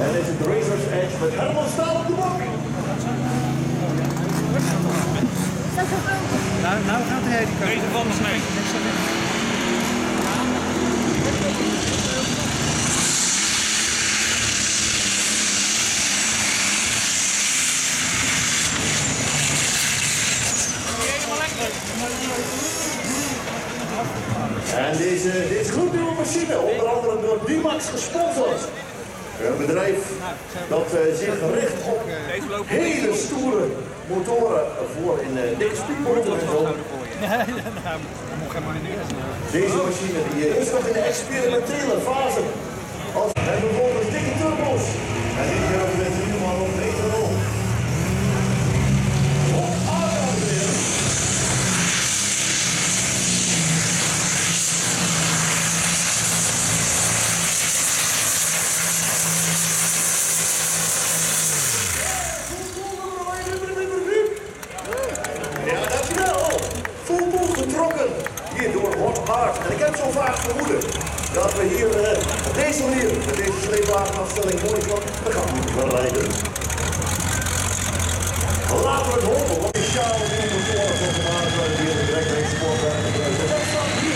En is het Razor's Edge met Herman Staal op de bok. Nou gaat hij die kant. Deze van de snee. En deze gloednieuwe machine, onder andere door D-Max gesponsord. Een bedrijf dat zich richt op hele stoere motoren voor in dikke speedmotoren en zo. Deze machine die is nog in de experimentele fase. Als en bijvoorbeeld dikke turbo's. En die kunnen we helemaal op meter op. Hier door Hot Hart. En ik heb zo vaak vermoeden dat we hier op deze manier, met deze sleepwagenafstelling mooi van de gang gaan rijden. Laten we het hopen, want die sjaal die motoren van de maand hier de direct deze sportwagen gebruiken. Dat staat hier.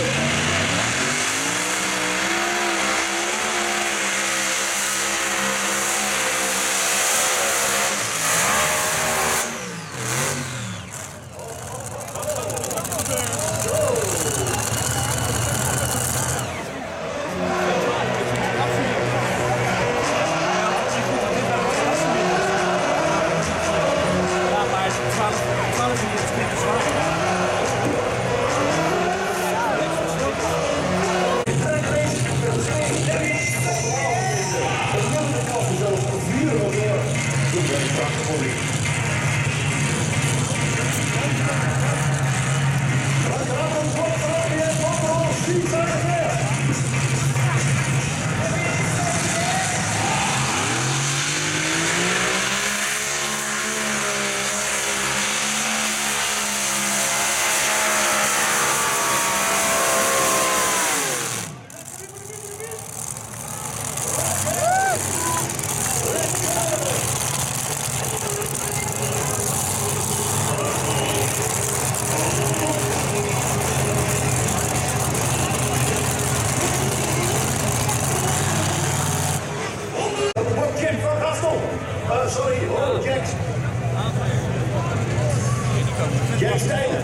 Jack Steiner.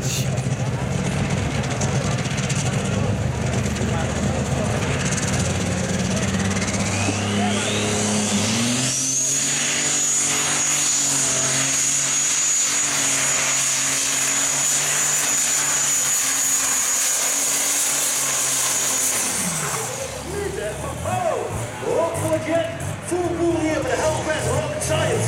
Rock for Jack, full boel hier met de Hellcat Rocket Science.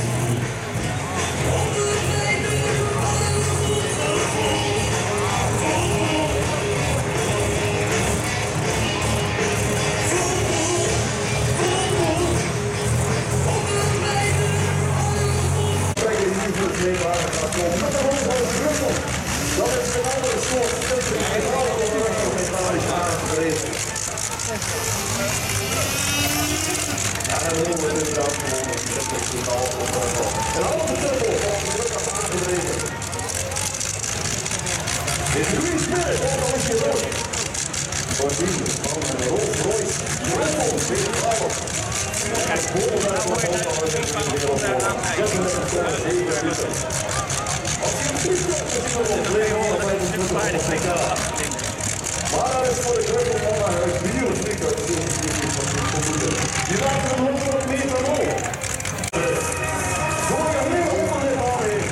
Dat is een andere soort punten. En vooral mechanisch aangedreven. Ja, en dan doen we dus dan gewoon en alle turbo van aangedreven. Dit is Green Spirit, ook is je rood. Voorzien van een Rolls Royce Rebel, deze vrouw. Het voorbeeld van de wereld. Als je een toestel is op 225 pk. Maar dat is voor de Greppel van een miljoen vliegtuig. Je laat hem 100 meter rol. Door je hele onderlichaam heen.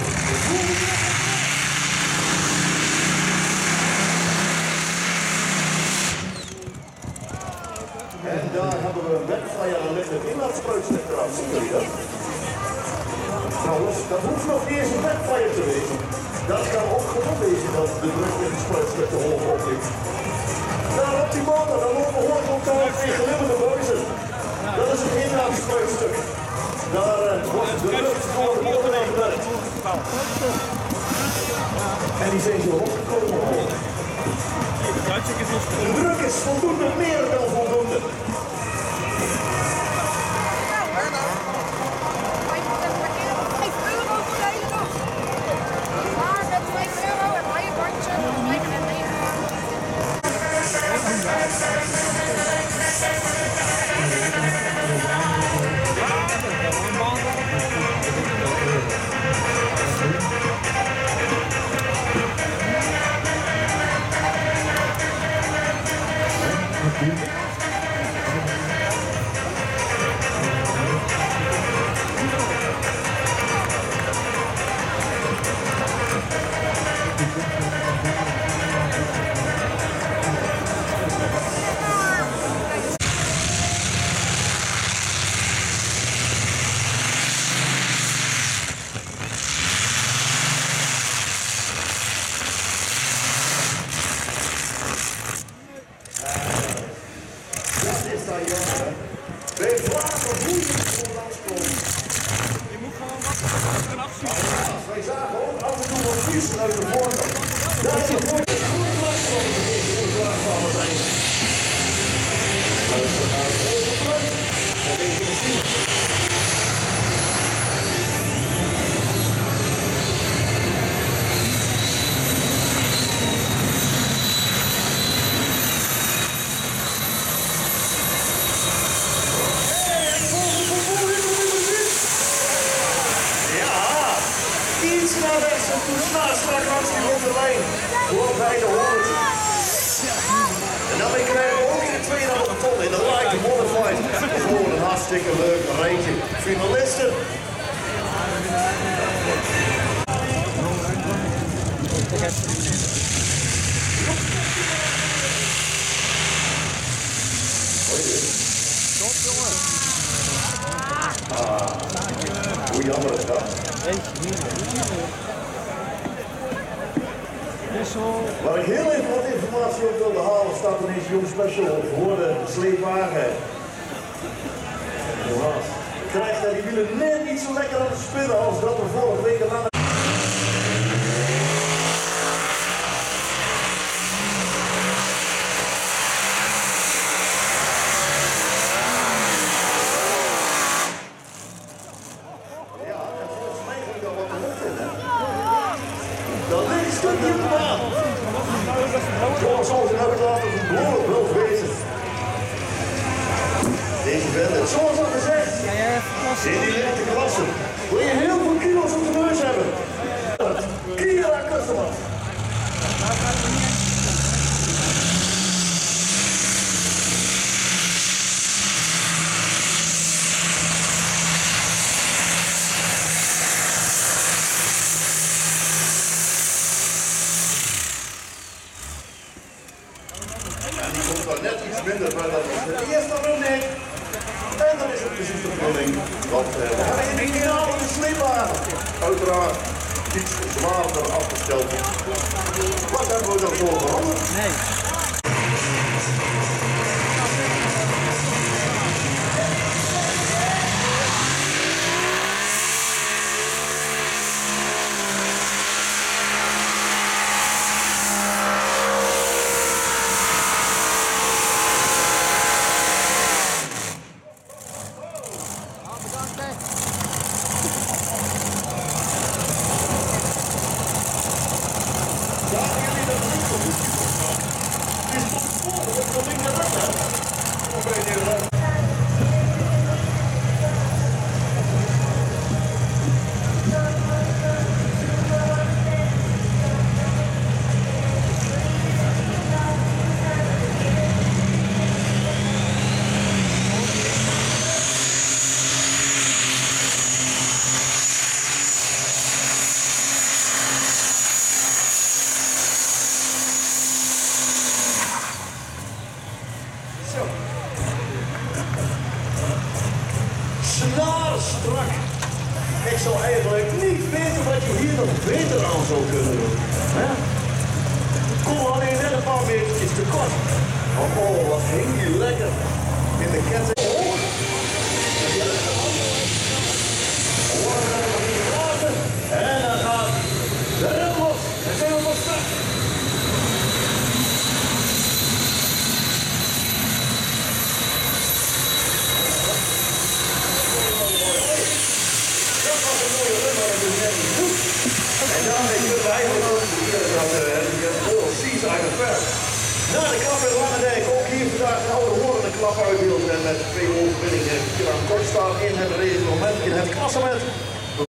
En daar hebben we een backfire met een inlaatspreukstip eraf. Zien jullie dat? Trouwens, dat hoeft nog niet eens een backfire te wezen. Dat kan ook gewoon wezen dat de druk in het spreukstip te hoog op ligt. Nou, op die motor, dan lopen horizontaal twee glimmende buizen. Dat is het inlaatspreukstuk. Daar wordt de lucht door de motor aan gewerkt. En die zijn zo opgekomen. De druk is voldoende, meer dan voldoende. hartstikke leuk rijtje finalisten. Hoe jammer is dat? Waar ik heel even wat informatie op wilde halen, staat ineens Jong Special voor de sleepwagen. Helaas. Krijgt hij die wielen net niet zo lekker aan het spinnen als dat we vorige week aan. Dat ligt een stukje op de baan. Zoals ons uitlaat als een behoorlijk wild wezen. Deze vent, zoals al gezegd, in die lichte klasse wil je heel veel kilo's op de neus hebben. Kia Customer. Die komt dan net iets minder, maar dat is de eerste ronding. En dan is het precies de bedoeling. Want we hebben in de finale de sleepwagen. Uiteraard iets zwaarder afgesteld. Wat hebben we dan zo veranderd? Nee. Strak. Ik zou eigenlijk niet weten wat je hier nog beter aan zou kunnen doen. Kom alleen net een paar metertjes te kort. Oh, wat hing die lekker in de ketting. En dan gaat de rem los. En zijn we nog strak. En daarmee kunnen we eigenlijk ook dat precies uit het verf. Na de klap in Langendijk ook hier vandaag een oude horende klap uitbeeld en met twee overwinningen. Kort staan in het race moment in het klassement.